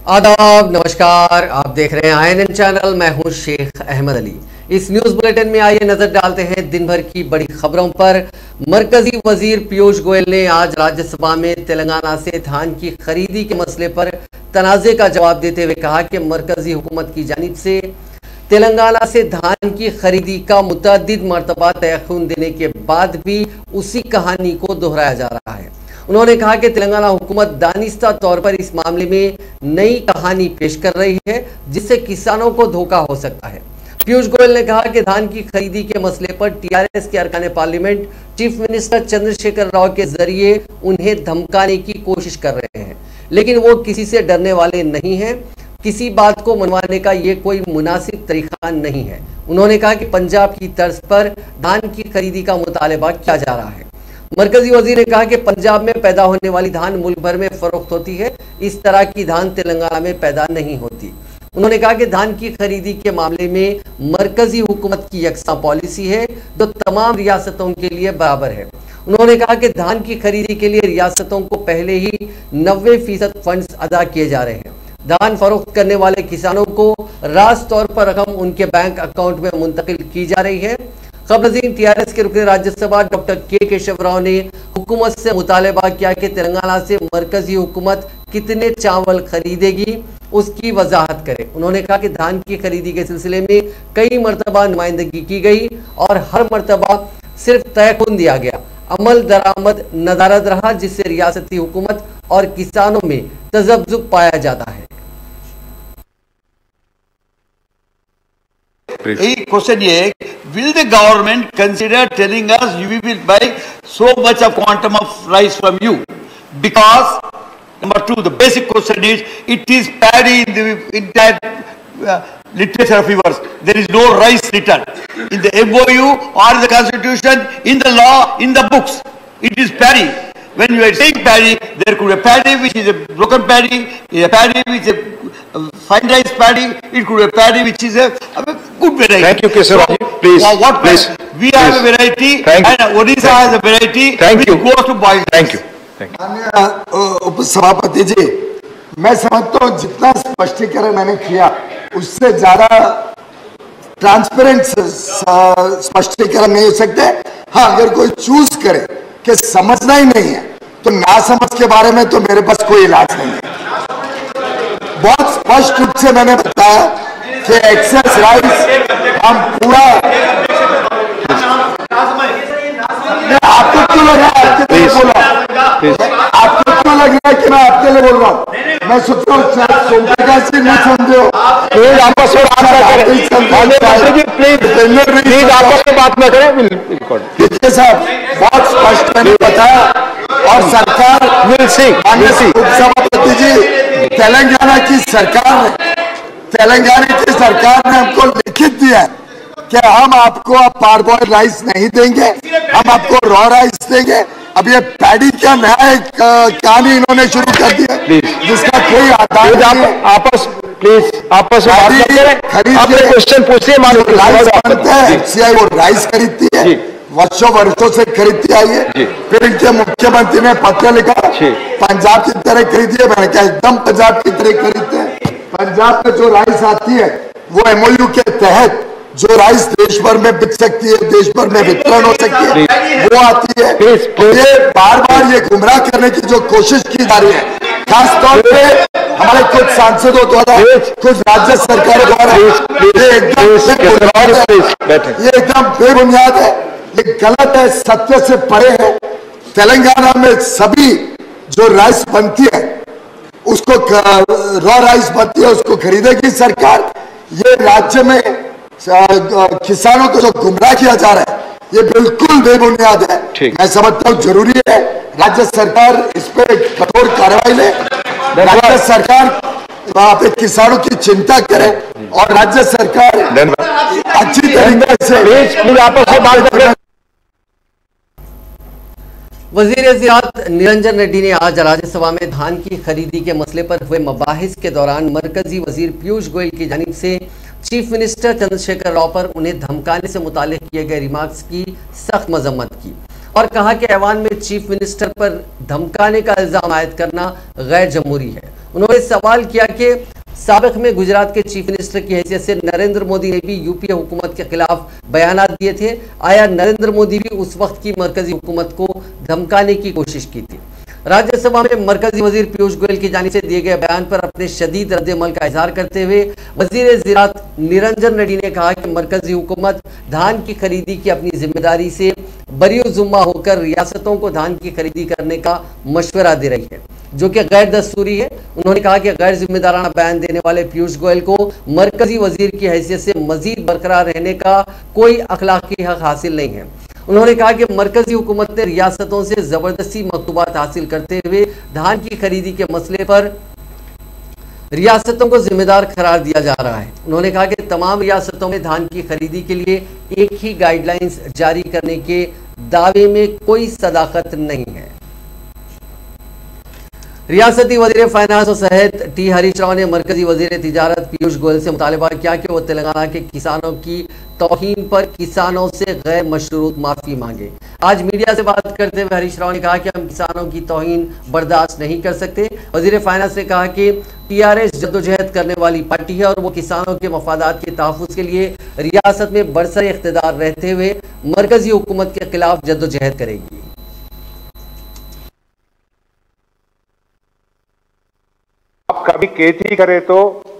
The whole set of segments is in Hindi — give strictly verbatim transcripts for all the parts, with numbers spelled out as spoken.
आदाब, नमस्कार। आप देख रहे हैं आई एन एन चैनल। मैं हूं शेख अहमद अली। इस न्यूज बुलेटिन में आइए नजर डालते हैं दिन भर की बड़ी खबरों पर। मरकजी वजीर पीयूष गोयल ने आज राज्यसभा में तेलंगाना से धान की खरीदी के मसले पर तनाजे का जवाब देते हुए कहा कि मरकजी हुकूमत की जानिब से तेलंगाना से धान की खरीदी का मुतअद्दिद मरतबा तयखुन देने के बाद भी उसी कहानी को दोहराया जा रहा है। उन्होंने कहा कि तेलंगाना हुकूमत दानिस्ता तौर पर इस मामले में नई कहानी पेश कर रही है जिससे किसानों को धोखा हो सकता है। पीयूष गोयल ने कहा कि धान की खरीदी के मसले पर टीआरएस के अरकान parliament chief minister Chandrashekar Rao के जरिए उन्हें धमकाने की कोशिश कर रहे हैं, लेकिन वो किसी से डरने वाले नहीं हैं। किसी बात को मनवाने का ये कोई मुनासिब तरीका नहीं है। उन्होंने कहा कि पंजाब की तर्ज पर धान की खरीदी का मुतालबा किया जा रहा है। मरकजी वजीर ने कहा कि पंजाब में पैदा होने वाली धान मुल्क भर में फरोख्त होती है, इस तरह की धान तेलंगाना में पैदा नहीं होती। उन्होंने कहा कि धान की खरीदी के मामले में मरकजी हुकूमत की यकसा पॉलिसी है जो तमाम रियासतों के लिए बराबर है। उन्होंने कहा कि धान की खरीदी के लिए रियासतों को पहले ही नब्बे फीसद फंड्स अदा किए जा रहे हैं। धान फरोख्त करने वाले किसानों को रास्त तौर पर रकम उनके बैंक अकाउंट में मुंतकिल की जा रही है। खबरजीन टीआरएस के रुकने राज्यसभा डॉक्टर के केशव राव ने हुकूमत से मुतालबा किया कि तेलंगाना से मरकजी हुकूमत कितने चावल खरीदेगी उसकी वजाहत करे। उन्होंने कहा कि धान की खरीदी के सिलसिले में कई मरतबा नुमाइंदगी की गई और हर मरतबा सिर्फ तयखुन दिया गया, अमल दरामद नदारद रहा, जिससे रियासती हुकूमत और किसानों में तजब्जुब पाया जाता है। क्वेश्चन ये, will the government consider telling us we will buy so much of quantum of rice from you? Because number two, the basic question is, it is paddy in the entire uh, literature of yours. There is no rice written in the M O U or the constitution, in the law, in the books. It is paddy. When you are saying paddy, there could be a paddy which is a broken paddy, a paddy which is a fine rice paddy, it could be a paddy which is a, a good variety. Thank you, Keshav. Please, so what please, we please. have a variety, Thank and you. Odisha has a variety Thank which you. goes to boil. Thank you. Thank you. माननीय उपसभापति जी, मैं समझता हूँ जितना स्पष्टीकरण मैंने किया उससे ज्यादा ट्रांसपेरेंट स्पष्टीकरण नहीं हो सकते। हाँ, अगर कोई चूज करे कि समझना ही नहीं है तो ना समझ के बारे में तो मेरे पास कोई इलाज नहीं है। बहुत स्पष्ट रूप से मैंने बताया कि एक्सेस राइस हम पूरा, आपको क्यों लग रहा है आपके लिए बोला, आपको क्यों लग रहा है कि मैं आपके लिए बोल रहा हूँ? मैं सोच रहा हूँ शायद सोमप्रकाश जी नहीं समझे हो, प्लीज आपस में प्लीज आपस में बात न करें। देखिए साहब, बहुत स्पष्ट मैंने बताया और सरकार विल सी विल सी उपसभापति जी, तेलंगाना की सरकार ने तेलंगाना की सरकार ने हमको लिखित दिया है कि हम आपको अब पारबॉइल्ड राइस नहीं देंगे, हम आपको रॉ राइस देंगे। अब ये पैडी क्या नया एक कहानी इन्होंने शुरू कर दी है जिसका कोई आधार नहीं है। आपस प्लीज आपस में बात न करें। खरीद क्वेश्चन पूछिए, राइस बनता है, एफसीआई वो राइस खरीदती है, वर्षों वर्षों से खरीदती आई है। फिर इनके मुख्यमंत्री ने पत्र लिखा पंजाब की तरह खरीदिए, मैंने कहा एकदम पंजाब की तरह खरीदते हैं। पंजाब में जो राइस आती है वो एमओयू के तहत जो राइस देश भर में बिक सकती है, देश भर में वितरण हो सकती है, वो आती है। ये बार बार ये गुमराह करने की जो कोशिश की जा रही है, खास तौर पे हमारे कुछ सांसदों द्वारा, कुछ राज्य सरकारों द्वारा, ये एकदम ये एकदम बेबुनियाद है, ये गलत है, सत्य से परे है। तेलंगाना में सभी जो राइस बनती है उसको रॉ राइस बनती है, उसको खरीदेगी सरकार। ये राज्य में किसानों को जो गुमराह किया जा रहा है ये बिल्कुल बेबुनियाद है। मैं समझता हूँ जरूरी है राज्य सरकार इस पे कठोर कार्रवाई ले, राज्य सरकार वहां पे किसानों की चिंता करे और राज्य सरकार अच्छी तरीके से आपस में बात करें। वज़ीर-ए-ज़राअत निरंजन रेड्डी ने आज राज्यसभा में धान की खरीदी के मसले पर हुए मबाहिस के दौरान मरकजी वजीर पीयूष गोयल की जानिब से चीफ मिनिस्टर चंद्रशेखर राव पर उन्हें धमकाने से मुताल्लिक किए गए रिमार्क्स की सख्त मजम्मत की और कहा कि ऐवान में चीफ मिनिस्टर पर धमकाने का इल्जाम आयद करना गैर जमहूरी है। उन्होंने सवाल किया कि साबिक में गुजरात के चीफ मिनिस्टर की हैसियत से नरेंद्र मोदी ने भी यूपीए हुकूमत के खिलाफ बयानात दिए थे। आया नरेंद्र मोदी भी उस वक्त की मरकजी हुकूमत को धमकाने की कोशिश की थी? राज्यसभा में मरकजी वजीर पीयूष गोयल की जानिब से दिए गए बयान पर अपने शदीद रद्द-ए-अमल का इजहार करते हुए वजीर ज़राअत निरंजन रेड्डी ने कहा कि मरकजी हुकूमत धान की खरीदी की अपनी जिम्मेदारी से बरी-उज़्ज़ुम्मा होकर रियासतों को धान की खरीदी करने का मशवरा दे रही है, जो कि गैर दस्तूरी है। उन्होंने कहा कि गैर जिम्मेदाराना बयान देने वाले पीयूष गोयल को मरकजी वजीर की हैसियत से मजीद बरकरार रहने का कोई अखलाकी हक हासिल नहीं है। उन्होंने कहा कि मरकजी हुकूमत ने रियासतों से जबरदस्ती मकतूबात हासिल करते हुए धान की खरीदी के मसले पर रियासतों को जिम्मेदार करार दिया जा रहा है। उन्होंने कहा कि तमाम रियासतों में धान की खरीदी के लिए एक ही गाइडलाइंस जारी करने के दावे में कोई सदाकत नहीं है। रियासती वजीर फाइनेंस और सेहत टी हरीश राव ने मरकजी वजीर तिजारत पीयूष गोयल से मुतालबा किया कि वो तेलंगाना के किसानों की तौहीन पर किसानों से गैर मशरूत माफी मांगे। आज मीडिया से बात करते हुए हरीश राव ने कहा कि हम किसानों की तौहीन बर्दाश्त नहीं कर सकते। वजीर फाइनेंस ने कहा कि टीआरएस जद्दोजहद करने वाली पार्टी है और वो किसानों के मफादात के तहफ़्फ़ुज़ के लिए रियासत में बरसर इख्तिदार रहते हुए मरकजी हुकूमत के खिलाफ जद्दोजहद करेगी। आप कभी खेती करे तो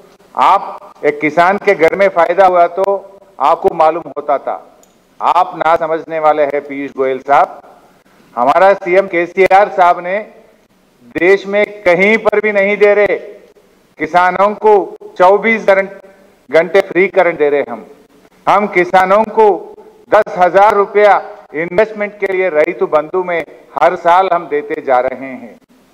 आप एक किसान के घर में फायदा हुआ तो आपको मालूम होता था। आप ना समझने वाले हैं पीयूष गोयल साहब। हमारा सीएम केसीआर साहब ने देश में कहीं पर भी नहीं दे रहे किसानों को चौबीस घंटे फ्री करंट दे रहे। हम हम किसानों को दस हजार रुपया इन्वेस्टमेंट के लिए रैतु बंधु में हर साल हम देते जा रहे हैं।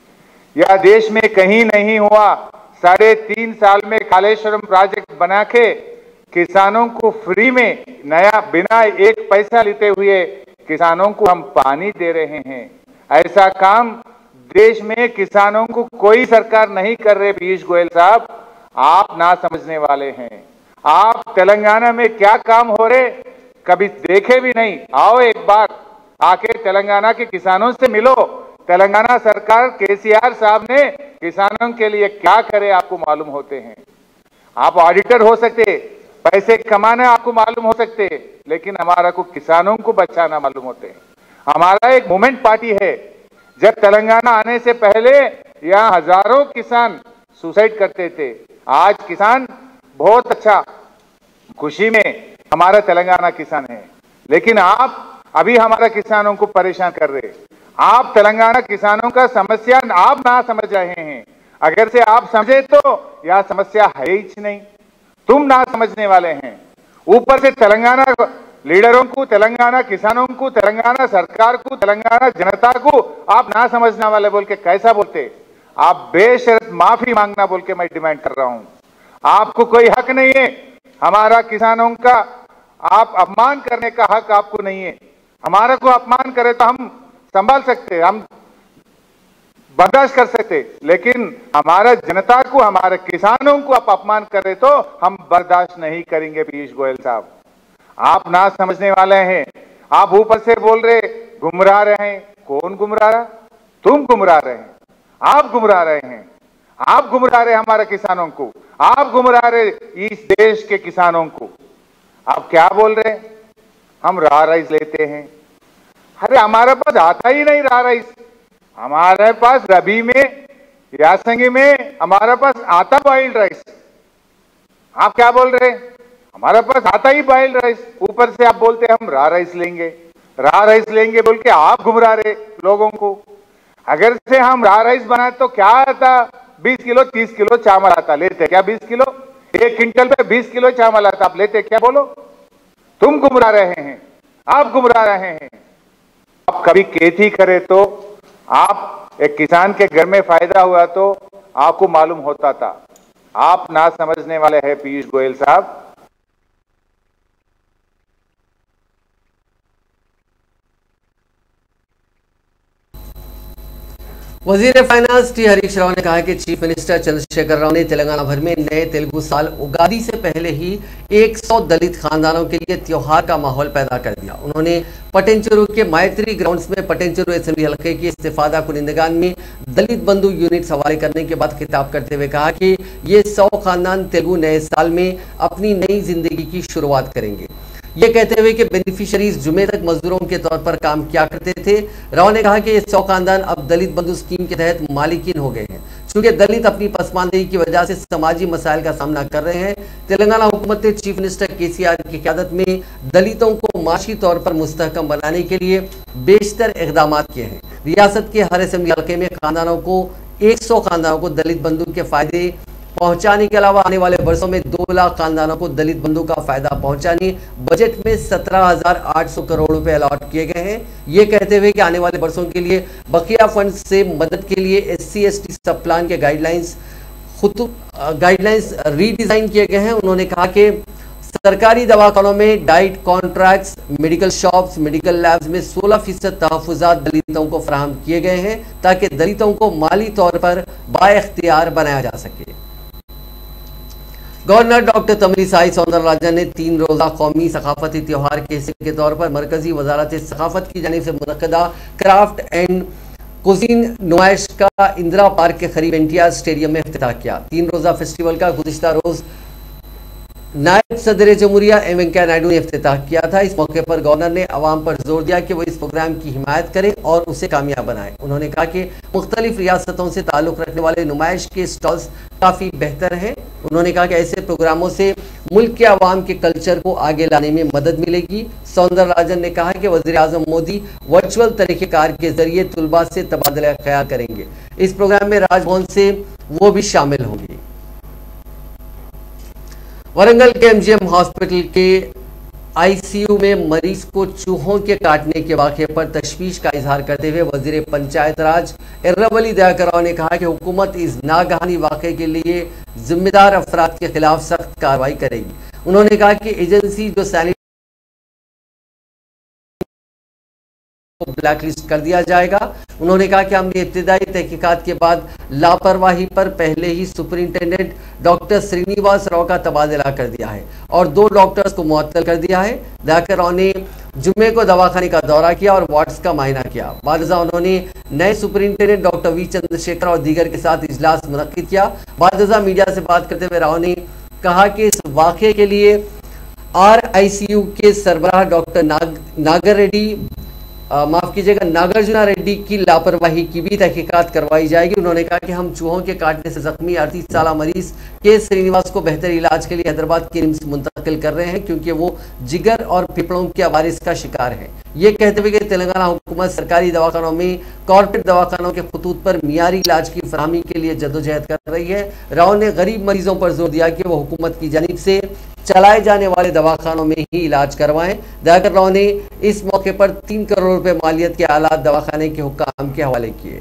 यह देश में कहीं नहीं हुआ। साढ़े तीन साल में कालेश्वरम प्रोजेक्ट बना के किसानों को फ्री में नया बिना एक पैसा लेते हुए किसानों को हम पानी दे रहे हैं। ऐसा काम देश में किसानों को कोई सरकार नहीं कर रहे। पीयूष गोयल साहब, आप ना समझने वाले हैं। आप तेलंगाना में क्या काम हो रहे कभी देखे भी नहीं। आओ एक बार आके तेलंगाना के किसानों से मिलो। तेलंगाना सरकार केसीआर साहब ने किसानों के लिए क्या करे आपको मालूम होते हैं। आप ऑडिटर हो सकते, पैसे कमाना आपको मालूम हो सकते, लेकिन हमारा को किसानों को बचाना मालूम होते हैं। हमारा एक मूवमेंट पार्टी है। जब तेलंगाना आने से पहले यहाँ हजारों किसान सुसाइड करते थे। आज किसान बहुत अच्छा खुशी में हमारा तेलंगाना किसान है, लेकिन आप अभी हमारा किसानों को परेशान कर रहे। आप तेलंगाना किसानों का समस्या आप ना समझ रहे हैं। अगर से आप समझे तो यह समस्या है ही नहीं। तुम ना समझने वाले हैं। ऊपर से तेलंगाना लीडरों को, तेलंगाना किसानों को, तेलंगाना सरकार को, तेलंगाना जनता को आप ना समझने वाले बोल के कैसा बोलते। आप बेशर्त माफी मांगना बोल के मैं डिमांड कर रहा हूं। आपको कोई हक नहीं है हमारा किसानों का आप अपमान करने का हक आपको नहीं है। हमारा को अपमान करे तो हम संभाल सकते, हम बर्दाश्त कर सकते, लेकिन हमारा जनता को, हमारे किसानों को आप अपमान करे तो हम बर्दाश्त नहीं करेंगे। पीयूष गोयल साहब, आप ना समझने वाले हैं। आप ऊपर से बोल रहे गुमराह रहे हैं। कौन गुमराह रहा? तुम गुमराह रहे हैं। आप गुमराह रहे हैं। आप गुमराह रहे हमारे किसानों को। आप गुमराह रहे इस देश के किसानों को। आप क्या बोल रहे हैं? हम राह राइस लेते हैं। अरे हमारे पास आता ही नहीं राह राइस। हमारे पास रबी में, यासंगी में हमारे पास आता बॉइल्ड राइस। आप क्या बोल रहे हैं? हमारे पास आता ही बॉइल्ड राइस। ऊपर से आप बोलते हम राह राइस लेंगे, राह राइस लेंगे बोल के आप घुमरा रहे लोगों को। अगर से हम राह राइस बनाए तो क्या आता? बीस किलो तीस किलो चावल आता। लेते क्या बीस किलो? एक क्विंटल पे बीस किलो चावल आता। आप लेते क्या? बोलो। तुम गुमरा रहे हैं। आप गुमरा रहे हैं। आप कभी खेती करे तो आप एक किसान के घर में फायदा हुआ तो आपको मालूम होता था। आप ना समझने वाले हैं पीयूष गोयल साहब। वजीर फाइनेंस टी हरीश राव ने कहा कि चीफ मिनिस्टर चंद्रशेखर राव ने तेलंगाना भर में नए तेलुगु साल उगादी से पहले ही सौ दलित खानदानों के लिए त्योहार का माहौल पैदा कर दिया। उन्होंने पटेंचेरू के मायत्री ग्राउंड्स में पटेंचेरू असेंबली हल्के की इस्तीफादा कुनिंदगान में दलित बंधु यूनिट हवाले करने के बाद खिताब करते हुए कहा कि ये सौ खानदान तेलुगु नए साल में अपनी नई जिंदगी की शुरुआत करेंगे। ये कहते हुए कि बेनिफिशरीज जुमे तक मजदूरों के तौर पर काम किया करते थे। राव ने कहा कि ये सौ खानदान अब दलित बंधु स्कीम के तहत मालिकीन हो गए हैं। चूंकि दलित अपनी पसमानदगी की वजह से समाजी मसाइल का सामना कर रहे हैं, तेलंगाना हुकूमत ने चीफ मिनिस्टर के सी आर की क़यादत में दलितों को माशी तौर पर मुस्तहकम बनाने के लिए बेशतर इक़दाम किए हैं। रियासत के हर असेंबली हल्के में खानदानों को एक सौ खानदानों को दलित बंधु के फायदे पहुंचाने के अलावा आने वाले वर्षों में दो लाख खानदानों को दलित बंधु का फायदा पहुंचाने बजट में सत्रह हजार आठ सौ करोड़ रुपए अलॉट किए गए हैं। ये कहते हुए कि आने वाले वर्षों के लिए बकिया फंड से मदद के लिए S C S T sub plan के गाइडलाइंस खुद गाइडलाइंस रीडिजाइन किए गए हैं। उन्होंने कहा कि सरकारी दवाखानों में diet contracts, medical shops, medical labs में सोलह फीसद तहफुजात दलितों को फराहम किए गए हैं ताकि दलितों को माली तौर पर बाइख्तियार बनाया जा सके। गवर्नर डॉक्टर तमिलिसाई सौंदरराजन ने तीन रोजा कौमी सकाफती त्यौहार के हिस्से के तौर पर मरकजी वजारत सकाफत की जानिब से मुनक्कदा क्राफ्ट एंड कुजीन नुमाइश का इंदिरा पार्क के करीब एनटीआर स्टेडियम में इफ्तिताह किया। तीन रोजा फेस्टिवल का गुज़िश्ता रोज नायब सदर जमहूरिया एम वेंकैया नायडू ने इफ्तिताह किया था। इस मौके पर गवर्नर ने अवाम पर जोर दिया कि वो इस प्रोग्राम की हिमायत करें और उसे कामयाब बनाएं। उन्होंने कहा कि मुख्तलिफ रियासतों से ताल्लुक़ रखने वाले नुमाइश के स्टॉल्स काफ़ी बेहतर हैं। उन्होंने कहा कि ऐसे प्रोग्रामों से मुल्क के अवाम के कल्चर को आगे लाने में मदद मिलेगी। सौंदरराजन ने कहा कि वज़ीर आज़म मोदी वर्चुअल तरीक़ेकार के जरिए तुलबा से तबादला ख्याल करेंगे। इस प्रोग्राम में राजभवन से वो भी शामिल होंगे। वरंगल के एमजीएम हॉस्पिटल के आईसीयू में मरीज को चूहों के काटने के वाक़े पर तशवीश का इजहार करते हुए वजीर पंचायत राज एर्रवली दयाकर राव ने कहा कि हुकूमत इस नागहानी वाक़े के लिए जिम्मेदार अफराद के खिलाफ सख्त कार्रवाई करेगी। उन्होंने कहा कि एजेंसी जो सैनिटरी को ब्लैकलिस्ट कर दिया जाएगा। उन्होंने कहा कि हमने इब्तिदाई तहकीकात के बाद लापरवाही पर पहले ही सुपरिंटेंडेंट डॉक्टर श्रीनिवास राव का तबादला कर दिया है और दो डॉक्टर्स को मुअत्तल कर दिया है। दयाकर राव ने जुम्मे को दवाखाने का दौरा किया और वार्ड्स का मायना किया। बादजा उन्होंने नए सुपरिंटेंडेंट डॉक्टर वी चंद्रशेखर और दीगर के साथ इजलास मुनक्किद किया। बादजा मीडिया से बात करते हुए राव ने कहा कि इस वाक़े के लिए आर आई सी यू के सरबराह डॉक्टर नाग नागर रेड्डी माफ कीजिएगा नागार्जुना रेड्डी की लापरवाही की भी तहकीकात करवाई जाएगी। उन्होंने कहा कि हम चूहों के काटने से जख्मी अड़तीस साल मरीज के श्रीनिवास को बेहतर इलाज के लिए हैदराबाद के रिम्स मुंतकिल कर रहे हैं क्योंकि वो जिगर और फेफड़ों के अवारिस का शिकार है। ये कहते हुए कि तेलंगाना हुकूमत सरकारी दवाखानों में कॉर्पोरेट दवाखानों के खतूत पर मियारी इलाज की फरहमी के लिए जद्दोजहद कर रही है। राव ने गरीब मरीजों पर जोर दिया कि वो हुकूमत की जानिब से चलाए जाने वाले दवाखानों में ही इलाज करवाएं। दयाकर राव ने इस मौके पर तीन करोड़ रुपए मालियत के आलात दवाखाने के हुक्काम के हवाले किए।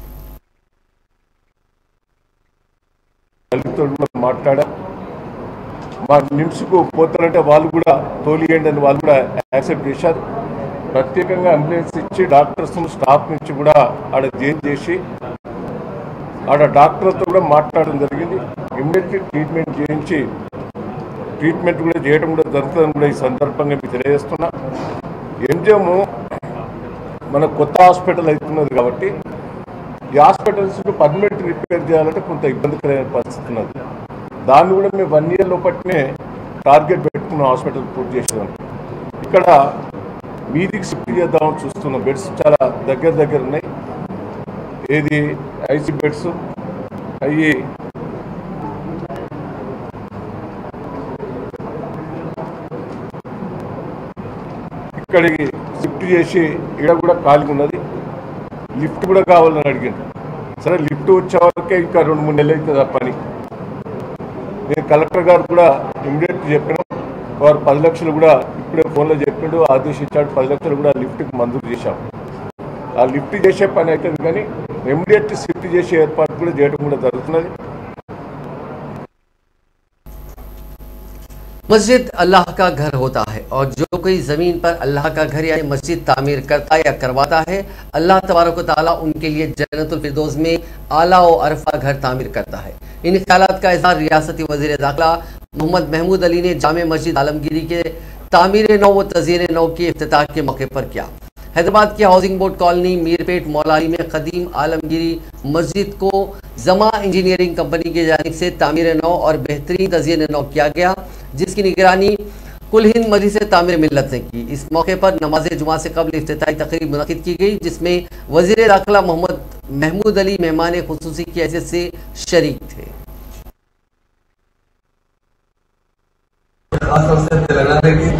మాట్లాడా మా నిమ్స్కు పోతారంటే వాళ్ళు కూడా తోలియండి అని వాళ్ళు కూడా యాక్సెప్ట్ చేశారు. ప్రత్యేకంగా అంబులెన్స్ ఇచ్చి డాక్టర్స్ స్టాఫ్ నుంచి కూడా ఆడ జైన్ చేసి ఆడ డాక్టర్తో కూడా మాట్లాడడం జరిగింది. ఇమ్మీడియట్లీ ట్రీట్మెంట్ చేయించి ట్రీట్మెంట్ కూడా చేయడం కూడా జరుగుతుందని కూడా ఈ సందర్భంగా మీకు తెలియజేస్తున్నా. ఎంజిఎం మన కొత్త హాస్పిటల్ అవుతున్నది కాబట్టి ఈ హాస్పిటల్స్ పర్మనెంట్ రిపేర్ చేయాలంటే కొంత ఇబ్బందికరమైన పరిస్థితి ఉన్నది. దాన్ని కూడా మేము వన్ ఇయర్ లోపట్నే టార్గెట్ పెట్టుకున్న హాస్పిటల్ పూర్తి చేసేదాం. ఇక్కడ మీదికి షిఫ్ట్ చేద్దామని చూస్తున్నాం. బెడ్స్ చాలా దగ్గర దగ్గర ఉన్నాయి. ఏది ఐసీ బెడ్స్ అవి ఇక్కడికి షిఫ్ట్ చేసి ఇక్కడ కూడా ఖాళీగా ఉన్నది. లిఫ్ట్ కూడా కావాలని అడిగాను. సరే లిఫ్ట్ వచ్చే వరకే ఇంకా రెండు మూడు నెలలు అవుతుంది ఆ పని. నేను కలెక్టర్ గారు కూడా ఇమ్మీడియట్ చెప్పాను. వారు పది లక్షలు కూడా ఇప్పుడే ఫోన్లో చెప్పిండు, ఆదేశించాడు. పది లక్షలు కూడా లిఫ్ట్కి మంజూరు చేశాం. ఆ లిఫ్ట్ చేసే పని అవుతుంది కానీ ఇమ్మీడియట్ షిఫ్ట్ చేసే ఏర్పాటు కూడా చేయడం కూడా జరుగుతున్నది. मस्जिद अल्लाह का घर होता है और जो कोई ज़मीन पर अल्लाह का घर यानी मस्जिद तामीर करता या करवाता है, अल्लाह तबारक व तआला उनके लिए जन्नतुल फिरदौस में आला व अरफा घर तामीर करता है। इन ख्यालात का इज़हार रियासती वज़ीर दाखिला मोहम्मद महमूद अली ने जामे मस्जिद आलमगीरी के तामीर नौ व तज़यीन नौ के इफ्तिताह के मौके पर किया। हैदराबाद की housing board colony Meerpet Moulali में कदीम आलमगीरी मस्जिद को जमा इंजीनियरिंग कंपनी की जानिब से तामीर नौ और बेहतरीन तज़यीन नौ किया गया, जिसकी निगरानी कुल हिंद मजलिस तामीर मिल्लत ने की। इस मौके पर नमाज जुमा से कबल इफ्तिताही तकरीब मुनक़िद की गई, जिसमें वज़ीर दाखिला मोहम्मद महमूद अली मेहमान खुसूसी की हैसियत से शरीक थे। खासतौर से तेलंगाना की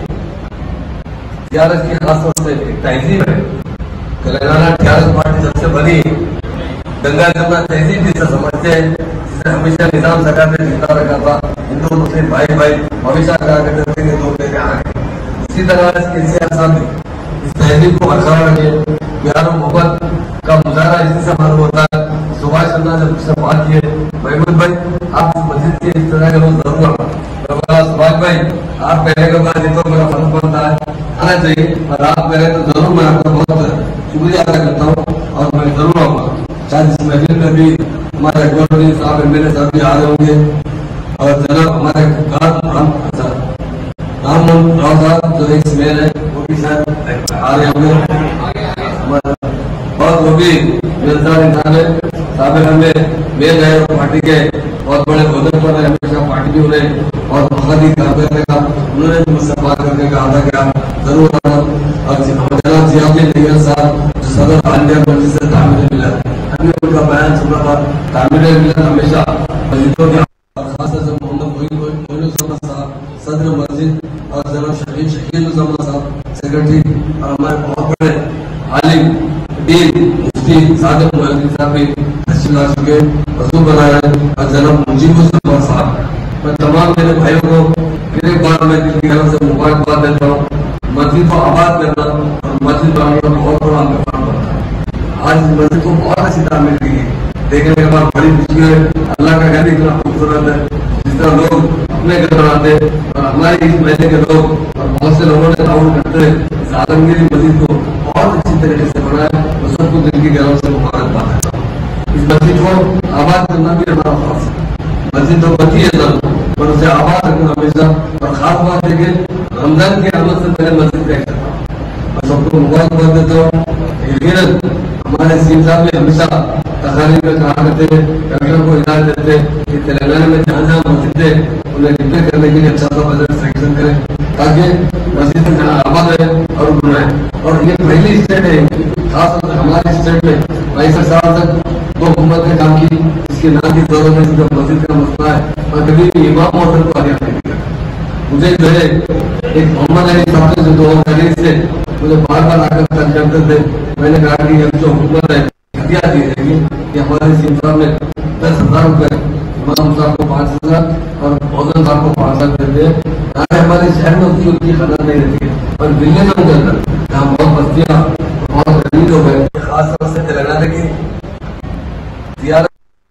टीआरएस की खासतौर से एक तहजीब है। तेलंगाना टीआरएस पार्टी सबसे बड़ी गंगा जमुना तहजीब जिसे समझते हैं, जिसे हमेशा निजाम सरकार ने जिंदा रखा था। हिंदू मुस्लिम भाई भाई हमेशा कहा करते थे दो लेके आ रहे। इसी तरह इसके सियासत में इस तहजीब को बरकरार रखे। प्यार और मोहब्बत का मुजाहरा इसी से मालूम होता है। सुभाष चंद्र ने मुझसे बात की, महमूद भाई आप इस मस्जिद के इस तरह का रोज जरूर आना। सुभाष भाई आप पहले के बाद जितना मेरा मन बनता है आना चाहिए, और आप पहले तो जरूर मैं आपका बहुत शुक्रिया अदा करता हूँ और मैं जरूर आऊँगा। शायद इस महफिल में भी हमारे गवर्नर साहब एम एल ए साहब भी आ रहे होंगे और जनाब हमारे राम राम राव साहब जो एक मेयर है वो भी शायद आ रहे होंगे और वो भी मिलदार इंसान है। साहब हमें मेयर है और पार्टी के बहुत बड़े होदे पर है, हमेशा पार्टी भी उन्हें और बहुत ही काम करने का उन्होंने मुझसे बात करने का कहा था कि आप जरूर आना। और जनाब जियाउद्दीन नैयर साहब जो सदर आलिया मस्जिद से तामीर मिल्लत, अभी उनका बयान सुना था। तामीर मिल्लत हमेशा मस्जिदों के खासतौर से मोहम्मद मोइनुल समद साहब सदर मस्जिद और जनाब शहीद शहीद समद साहब सेक्रेटरी और हमारे बहुत बड़े आलिम डीन मुफ्ती सादिक मुअल्लिम साहब भी तशरीफ ला चुके वजू बनाया है। और जनाब मुजीबुर साहब, मैं तमाम मेरे भाइयों को फिर एक बार मैं दिल की तरफ से मुबारकबाद देता हूँ। मस्जिद को आबाद करना और मस्जिद बनाना बहुत बड़ा आपका काम बनता है। आज इस मस्जिद को बहुत अच्छी तामीर की है, देखने के बाद बड़ी खुशी है। अल्लाह का घर इतना खूबसूरत है, जिस तरह लोग अपने घर बनाते और हमारे इस महल्ले के लोग और बहुत से लोगों ने ताउन करते इस आलमगीरी मस्जिद को बहुत अच्छी तरीके से बनाया और सबको दिल की गहराई से मुबारकबाद देता हूँ। इस मस्जिद को आबाद करना भी हमारा खास है। मस्जिद तो बची है सब, पर उसे आबाद रखना हमेशा। और खास बात है कि रमजान के आमद से पहले मस्जिद का करता मैं सबको मुबारकबाद देता हूँ। यकीनन हमारे सीएम साहब ने हमेशा तकारीर में कहा करते थे, कमियों को हिदायत देते कि तेलंगाना में जहाँ जहाँ मस्जिद है उन्हें रिपेयर करने के लिए अच्छा सा बजट सैंक्शन करें ताकि मस्जिद जहाँ आबाद है और बनाए। और ये पहली स्टेट है खासतौर से हमारे स्टेट में बाईस साल तक दो हुकूमत ने काम की, इसके नाम की जरूरत है, जिसका मस्जिद का मसला है और कभी भी इमाम मोहतरम को आगे नहीं दिया। मुझे जो है एक मोहम्मद अली साहब से दो हजार से मुझे बार बार आकर कल करते थे। मैंने कहा कि जो हुकूमत है हथियार दी जाएगी कि हमारे सीएम साहब ने दस हजार रुपए इमाम साहब को पाँच हजार और मौजूद साहब को पाँच हजार देते हैं ताकि हमारे शहर में उसकी उतनी खतरा नहीं रहती है। पर दिल्ली में के अंदर जहाँ बहुत बस्तियाँ बहुत गरीब लोग हैं, खासतौर से तेलंगाना की टीआरएस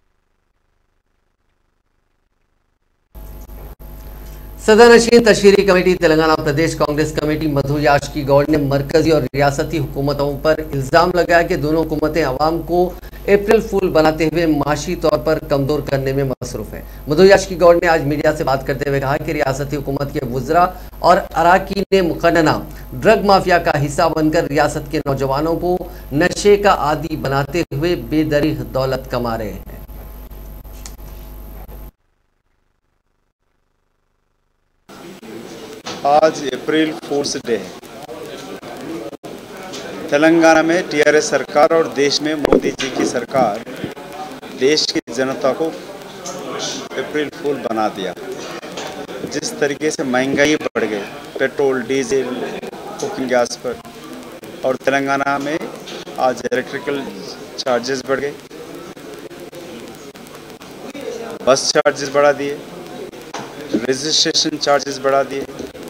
सदर नशीन तशहीरी कमेटी तेलंगाना प्रदेश कांग्रेस कमेटी मधु याशकी गौड़ ने मरकजी और रियासती हुकूमतों पर इल्जाम लगाया कि दोनों हुकूमतें अवाम को अप्रैल फूल बनाते हुए माशी तौर पर कमजोर करने में मसरूफ है। मधु याशकी गौड़ ने आज मीडिया से बात करते हुए कहा कि रियासती हुकूमत के वुज़रा और अराकीन मुक़न्नना ड्रग माफिया का हिस्सा बनकर रियासत के नौजवानों को नशे का आदी बनाते हुए बेदरीग दौलत कमा रहे हैं। आज अप्रैल फूल्स डे है। तेलंगाना में टीआरएस सरकार और देश में मोदी जी की सरकार देश की जनता को अप्रैल फूल बना दिया। जिस तरीके से महंगाई बढ़ गई, पेट्रोल डीजल कुकिंग गैस पर, और तेलंगाना में आज इलेक्ट्रिकल चार्जेस बढ़ गए, बस चार्जेस बढ़ा दिए, रजिस्ट्रेशन चार्जेस बढ़ा दिए,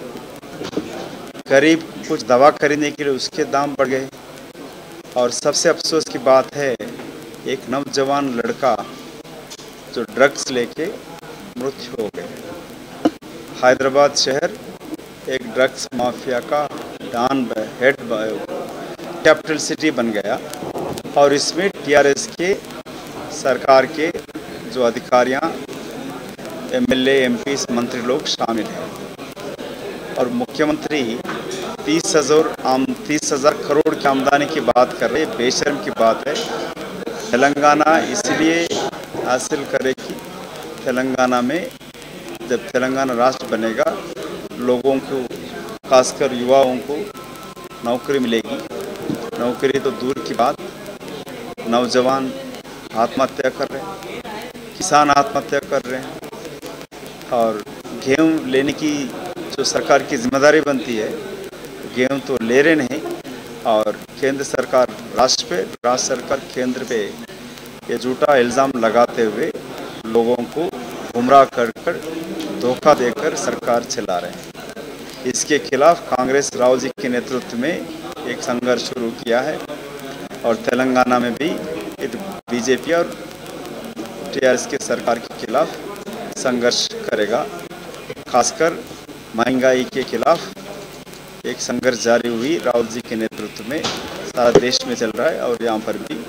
करीब कुछ दवा खरीदने के लिए उसके दाम बढ़ गए। और सबसे अफसोस की बात है, एक नौजवान लड़का जो ड्रग्स लेके मृत्यु हो गए। हैदराबाद शहर एक ड्रग्स माफिया का डॉन हेड कैपिटल सिटी बन गया और इसमें टीआरएस के सरकार के जो अधिकारियां, एमएलए, एमपी, मंत्री लोग शामिल हैं और मुख्यमंत्री तीस हजार आम तीस हजार करोड़ की आमदनी की बात कर रहे हैं। बेशर्म की बात है। तेलंगाना इसलिए हासिल करे कि तेलंगाना में जब तेलंगाना राष्ट्र बनेगा लोगों को, खासकर युवाओं को नौकरी मिलेगी। नौकरी तो दूर की बात, नौजवान आत्महत्या कर रहे हैं, किसान आत्महत्या कर रहे हैं और गेहूँ लेने की जो सरकार की जिम्मेदारी बनती है, गेहूँ तो ले रहे नहीं और केंद्र सरकार राष्ट्र पे, राज्य सरकार केंद्र पे ये झूठा इल्ज़ाम लगाते हुए लोगों को गुमराह कर कर धोखा देकर सरकार चला रहे हैं। इसके खिलाफ कांग्रेस राहुल जी के नेतृत्व में एक संघर्ष शुरू किया है और तेलंगाना में भी बीजेपी और टीआरएस के सरकार के खिलाफ संघर्ष करेगा। खासकर महंगाई के खिलाफ एक संघर्ष जारी हुई राहुल जी के नेतृत्व में सारा देश में चल रहा है और यहाँ पर भी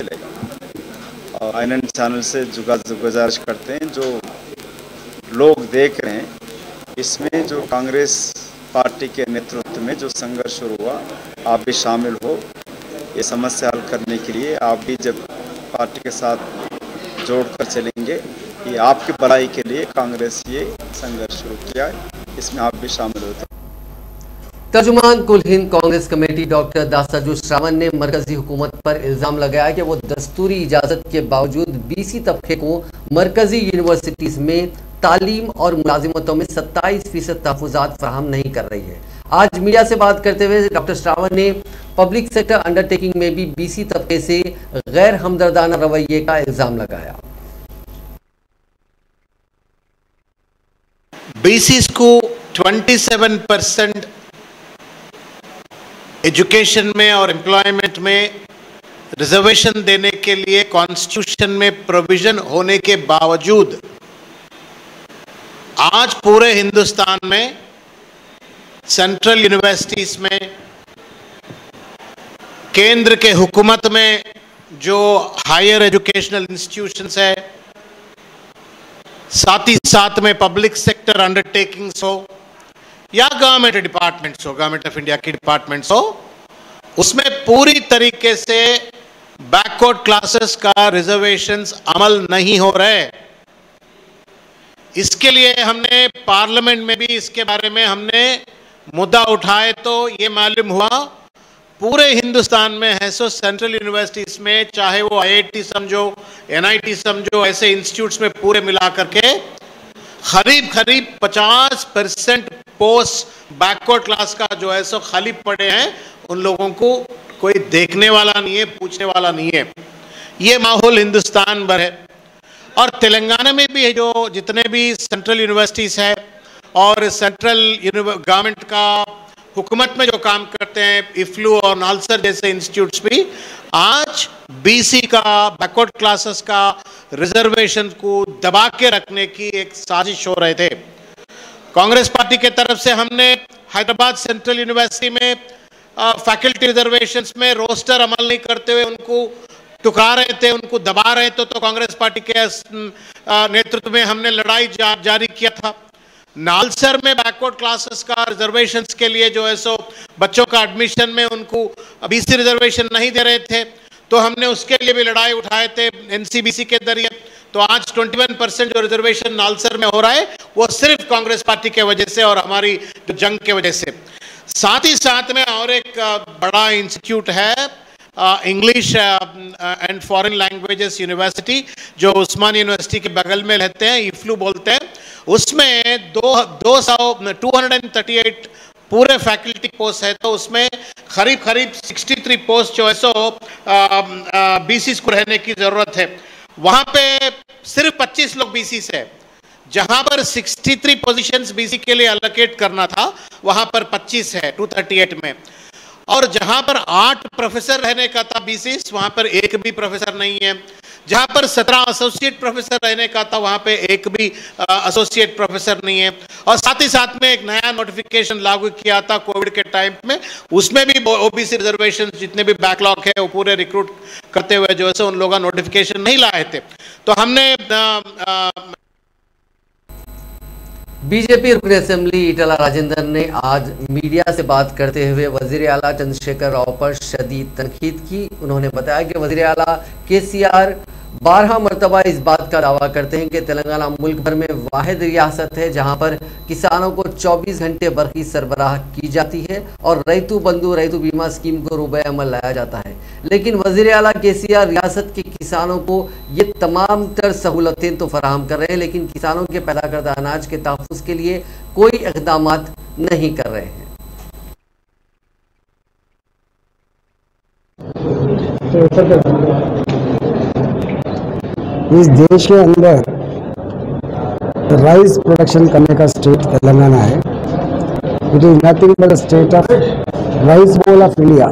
चलेगा। और आईएनएन चैनल से गुजारिश करते हैं, जो लोग देख रहे हैं इसमें जो कांग्रेस पार्टी के नेतृत्व में जो संघर्ष शुरू हुआ, आप भी शामिल हो। ये समस्या हल करने के लिए आप भी जब पार्टी के साथ जोड़कर चलेंगे, ये आपकी भलाई के लिए कांग्रेस ये संघर्ष शुरू किया है, इसमें आप भी शामिल होते हैं। तर्जुमान कुल हिंद कांग्रेस कमेटी डॉक्टर दासाजू श्रावण ने मरकजी हुकूमत पर इल्जाम लगाया कि वो दस्तूरी इजाजत के बावजूद बीसी तबके को मरकजी यूनिवर्सिटीज में तालीम और मुलाजिमतों में सत्ताईस फीसद तहफुजात फराहम नहीं कर रही है। आज मीडिया से बात करते हुए डॉक्टर श्रावण ने पब्लिक सेक्टर अंडरटेकिंग में भी बीसी तबके से गैर हमदर्दाना रवैये का इल्जाम लगाया। बीसीस को सत्ताईस परसेंट एजुकेशन में और एम्प्लॉयमेंट में रिजर्वेशन देने के लिए कॉन्स्टिट्यूशन में प्रोविजन होने के बावजूद आज पूरे हिंदुस्तान में सेंट्रल यूनिवर्सिटीज में, केंद्र के हुकूमत में जो हायर एजुकेशनल इंस्टीट्यूशंस है, साथ ही साथ में पब्लिक सेक्टर अंडरटेकिंग्स हो या गवर्नमेंट डिपार्टमेंट्स हो, गवर्नमेंट ऑफ इंडिया की डिपार्टमेंट्स हो, उसमें पूरी तरीके से बैकवर्ड क्लासेस का रिजर्वेशंस अमल नहीं हो रहे। इसके लिए हमने पार्लियामेंट में भी इसके बारे में हमने मुद्दा उठाए तो ये मालूम हुआ पूरे हिंदुस्तान में है सो सेंट्रल यूनिवर्सिटीज में, चाहे वो आईआईटी समझो, एनआईटी समझो, ऐसे इंस्टीट्यूट्स में पूरे मिला करके करीब करीब पचास परसेंट पोस्ट बैकवर्ड क्लास का जो है सो खाली पड़े हैं। उन लोगों को कोई देखने वाला नहीं है, पूछने वाला नहीं है। ये माहौल हिंदुस्तान भर है और तेलंगाना में भी है। जो जितने भी सेंट्रल यूनिवर्सिटीज़ है और सेंट्रल गवर्नमेंट का हुकूमत में जो काम करते हैं, इफ्लू और नालसर जैसे इंस्टीट्यूट्स भी आज बीसी का, बैकवर्ड क्लासेस का रिजर्वेशन को दबा के रखने की एक साजिश हो रहे थे। कांग्रेस पार्टी के तरफ से हमने हैदराबाद सेंट्रल यूनिवर्सिटी में फैकल्टी रिजर्वेशंस में रोस्टर अमल नहीं करते हुए उनको टुका रहे थे, उनको दबा रहे थे, तो कांग्रेस पार्टी के नेतृत्व में हमने लड़ाई जा, जारी किया था। नालसर में बैकवर्ड क्लासेस का रिजर्वेशंस के लिए जो है सो बच्चों का एडमिशन में उनको बीसी रिजर्वेशन नहीं दे रहे थे, तो हमने उसके लिए भी लड़ाई उठाए थे एनसीबीसी के जरिए। तो आज इक्कीस परसेंट जो रिजर्वेशन नालसर में हो रहा है वो सिर्फ कांग्रेस पार्टी के वजह से और हमारी जो जंग के वजह से। साथ ही साथ में और एक बड़ा इंस्टीट्यूट है English and foreign languages university, जो उस्मान यूनिवर्सिटी के बगल में रहते हैं, इफ्लू बोलते हैं। उसमें दो दो सौ टू हंड्रेड थर्टी एट पूरे फैकल्टी पोस्ट है, तो उसमें करीब करीब तिरसठ पोस्ट जो है सो बीसी को रहने की जरूरत है। वहाँ पे सिर्फ पच्चीस लोग बीसी से है, जहाँ पर तिरसठ पोजीशंस बीसी के लिए अलोकेट करना था वहाँ पर पच्चीस है दो सौ अड़तीस में। और जहाँ पर आठ प्रोफेसर रहने का था बीसी, वहाँ पर एक भी प्रोफेसर नहीं है। जहां पर सत्रह एसोसिएट प्रोफेसर रहने का था वहां पे एक भी एसोसिएट प्रोफेसर नहीं है। और साथ ही साथ में एक नया नोटिफिकेशन लागू किया था कोविड के टाइम में, उसमें भी ओबीसी रिजर्वेशन जितने भी बैकलॉग है वो पूरे रिक्रूट करते हुए जो है उन लोगों नोटिफिकेशन नहीं लाए थे। तो हमने आ, आ, बीजेपी रुकन असेंबली ईटला राजेंद्र ने आज मीडिया से बात करते हुए वजीर आला चंद्रशेखर राव पर शदीद तनकीद की। उन्होंने बताया कि वजीर आला केसीआर बारह मरतबा इस बात का दावा करते हैं कि तेलंगाना मुल्क भर में वाहिद रियासत है जहां पर किसानों को चौबीस घंटे बरखी सरबराह की जाती है और रैतु बंधु रैतु बीमा स्कीम को रुबे अमल लाया जाता है। लेकिन वजीर आला केसीआर रियासत के किसानों को ये तमाम तर सहूलतें तो फराहम कर रहे हैं, लेकिन किसानों के पैदा करदा अनाज के तहफ़्फ़ुज़ के लिए कोई इक़दाम नहीं कर रहे हैं। इस देश के अंदर राइस प्रोडक्शन करने का स्टेट तेलंगाना है। It is nothing but state of rice bowl of India.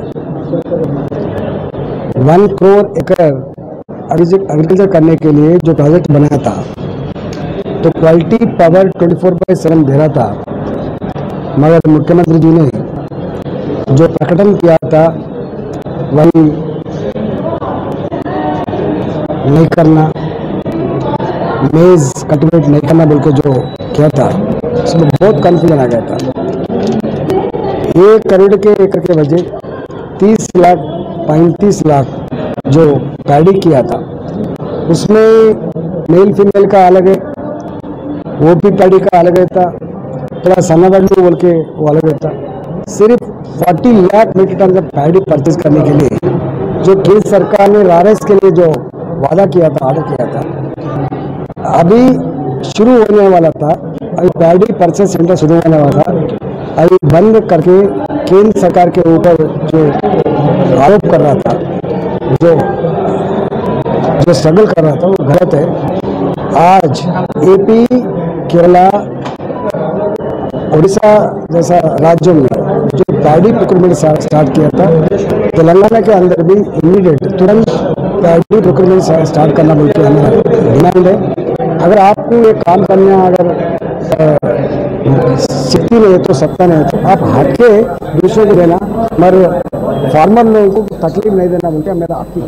One crore एकड़ एग्रीकल्चर करने के लिए जो प्रोजेक्ट बनाया था तो quality power twenty four by seven दे रहा था, मगर मुख्यमंत्री जी ने जो प्रकटन किया था वही नहीं करना, मेज कल्टिवेट नहीं करना बोल के जो किया था उसमें बहुत कन्फ्यूजन आ गया था। एक करोड़ के एकड़ के वजह तीस लाख पैंतीस लाख जो पैडी किया था उसमें मेल फीमेल का अलग है, वो भी पैडी का अलग था, थोड़ा सन्नाबंदी बोल के वो अलग था। सिर्फ चालीस लाख मीट्रिक टन का पैडी परचेज करने के लिए जो केंद्र सरकार ने रारेस के लिए जो वादा किया था, ऑर्डर किया था, अभी शुरू होने वाला था। अभी पैडी परचेज सेंटर शुरू होने वाला था, अभी बंद करके केंद्र सरकार के ऊपर जो आरोप कर रहा था, जो जो स्ट्रगल कर रहा था वो गलत है। आज एपी, केरला, उड़ीसा जैसा राज्यों में जो पैडी प्रोक्योरमेंट स्टार्ट किया था, तेलंगाना के अंदर भी इमीडिएट तुरंत पैडी प्रोक्योरमेंट स्टार्ट करना बोल के हमारा डिमांड है। अगर आपको ये काम करना अगर शक्ति नहीं है तो सत्ता नहीं है तो आप हट के दूसरे को देना, मगर फार्मर लोगों को तकलीफ नहीं देना बोल के मेरा आपकी।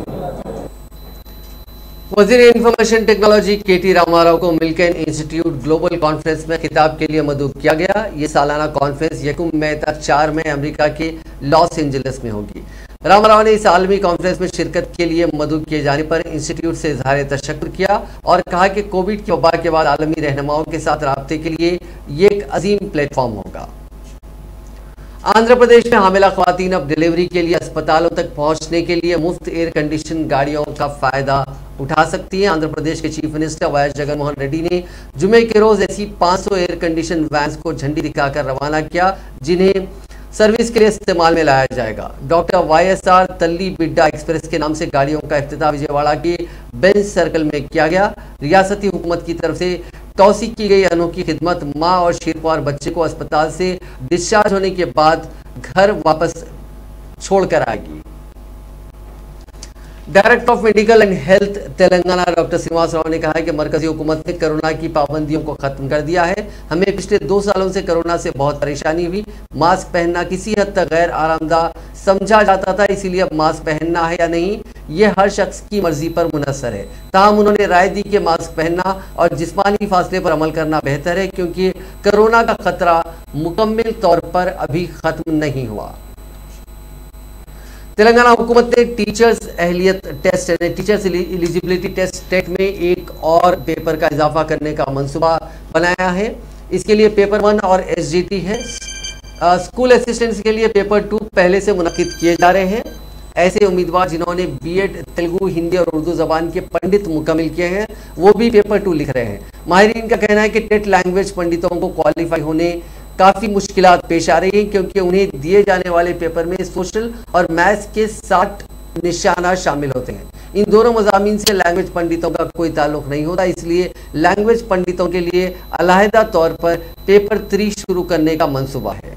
वजीर इंफॉर्मेशन टेक्नोलॉजी के टी रामाराव को मिल्केन इंस्टीट्यूट ग्लोबल कॉन्फ्रेंस में खिताब के लिए मदऊ किया गया। ये सालाना कॉन्फ्रेंस यकम मई तक चार मई अमेरिका के लॉस एंजलिस में होगी। रामाराव ने इस आलमी कॉन्फ्रेंस में शिरकत के लिए मदऊ किए जाने पर इंस्टीट्यूट से इजहार तशक्कुर किया और कहा कि कोविड की वबा के बाद आलमी रहनुमाओं के साथ राब्ते के लिए ये एक अजीम प्लेटफॉर्म होगा। आंध्र प्रदेश में हामिला ख्वातीन अब डिलीवरी के लिए अस्पतालों तक पहुंचने के लिए मुफ्त एयर कंडीशन गाड़ियों का फायदा उठा सकती हैं। आंध्र प्रदेश के chief minister Y S Jaganmohan Reddy ने जुमे के रोज ऐसी पाँच सौ एयर कंडीशन वैन्स को झंडी दिखाकर रवाना किया, जिन्हें सर्विस के लिए इस्तेमाल में लाया जाएगा। Doctor Y S R Talli Bidda express के नाम से गाड़ियों का इफ्तिताह विजयवाड़ा के बेंच सर्कल में किया गया। रियासती हुकूमत की तरफ से तौसीक की गई अनोखी खिदमत माँ और शीरख्वार बच्चे को अस्पताल से डिस्चार्ज होने के बाद घर वापस छोड़कर आएगी। Director of medical and health Telangana doctor Srinivas Rao ने कहा है कि मरकजी हुकूमत ने कोरोना की पाबंदियों को खत्म कर दिया है। हमें पिछले दो सालों से कोरोना से बहुत परेशानी हुई। मास्क पहनना किसी हद तक गैर आरामदाह समझा जाता था, इसीलिए अब मास्क पहनना है या नहीं ये हर शख्स की मर्जी पर मुनहसर है। ताहम उन्होंने राय दी कि मास्क पहनना और जिस्मानी फासले पर अमल करना बेहतर है, क्योंकि कोरोना का खतरा मुकम्मल तौर पर अभी खत्म नहीं हुआ। तेलंगाना हुकूमत ने टीचर्स अहलियत test teachers eligibility test TET में एक और पेपर का इजाफा करने का मंसूबा बनाया है। इसके लिए पेपर वन और एस जी टी है। आ, स्कूल असिस्टेंट्स के लिए पेपर टू पहले से मुनक्किद किए जा रहे हैं। ऐसे उम्मीदवार जिन्होंने बीएड तेलुगु, हिंदी और उर्दू जबान के पंडित मुकम्मल किए हैं वो भी पेपर टू लिख रहे हैं। माहिरीन का कहना है कि टेट लैंग्वेज पंडितों को क्वालिफाई होने काफ़ी मुश्किलात पेश आ रही हैं, क्योंकि उन्हें दिए जाने वाले पेपर में सोशल और मैथ्स के साठ निशाना शामिल होते हैं। इन दोनों मज़ामीन से लैंग्वेज पंडितों का कोई ताल्लुक नहीं होता, इसलिए लैंग्वेज पंडितों के लिए अलहदा तौर पर पेपर थ्री शुरू करने का मंसूबा है।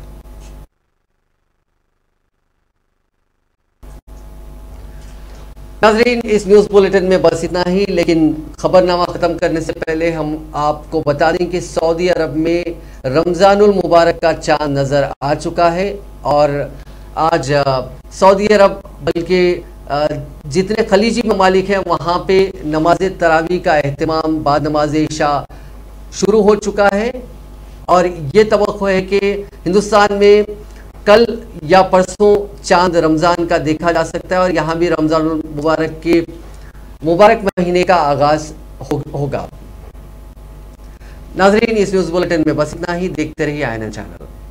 नाजरीन, इस न्यूज़ बुलेटिन में बस इतना ही, लेकिन खबरनामा ख़त्म करने से पहले हम आपको बता दें कि सऊदी अरब में रमज़ानुल मुबारक का चांद नज़र आ चुका है और आज सऊदी अरब बल्कि जितने खलीजी ममालिक हैं वहाँ पे नमाज तरावी का एहतमाम बाद नमाज इशा शुरू हो चुका है और ये तवक्को है कि हिंदुस्तान में कल या परसों चांद रमज़ान का देखा जा सकता है और यहाँ भी रमज़ान मुबारक के मुबारक महीने का आगाज़ हो, होगा। नाजरीन, इस न्यूज़ बुलेटिन में बस इतना ही। देखते रहिए आई एन एन चैनल।